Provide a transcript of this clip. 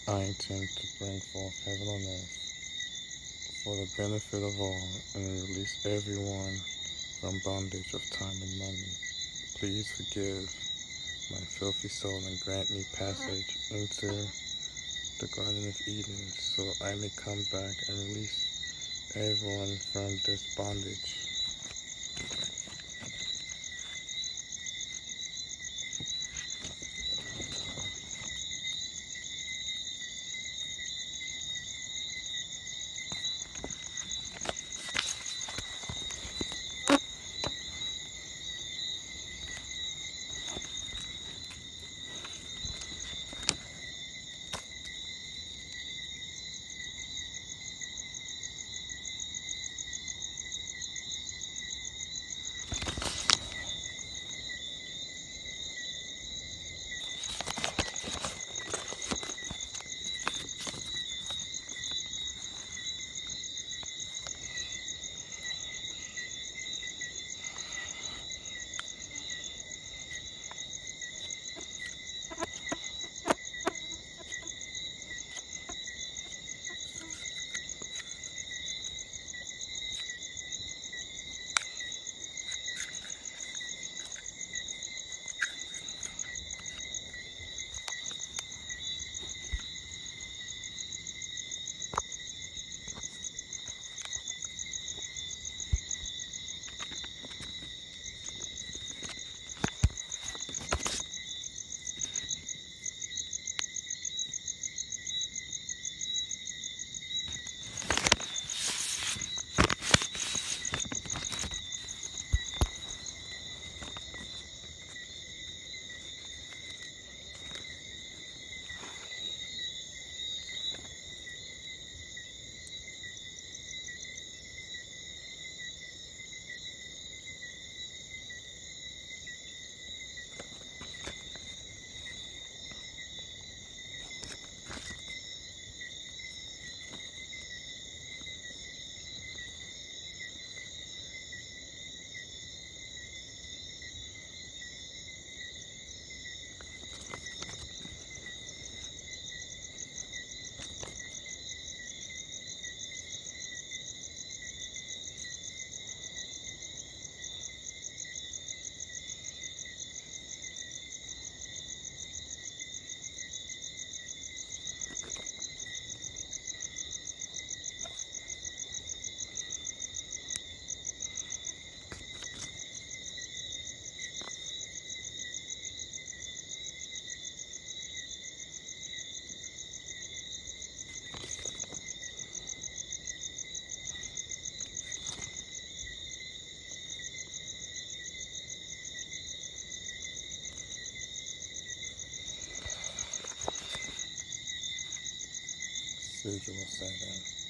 I intend to bring forth heaven on earth for the benefit of all and release everyone from bondage of time and money. Please forgive my filthy soul and grant me passage into the Garden of Eden so I may come back and release everyone from this bondage. Suja will say that.